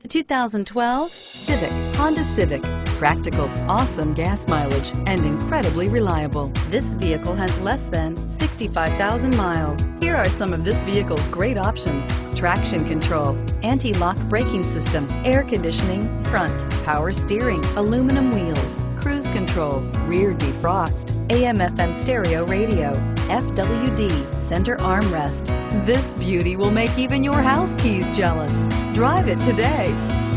2012 Civic, Honda Civic. Practical, awesome gas mileage, and incredibly reliable. This vehicle has less than 65,000 miles. Here are some of this vehicle's great options: traction control, anti-lock braking system, air conditioning, front, power steering, aluminum wheels, cruise control, rear defrost, AM/FM stereo radio, FWD, center armrest. This beauty will make even your house keys jealous. Drive it today.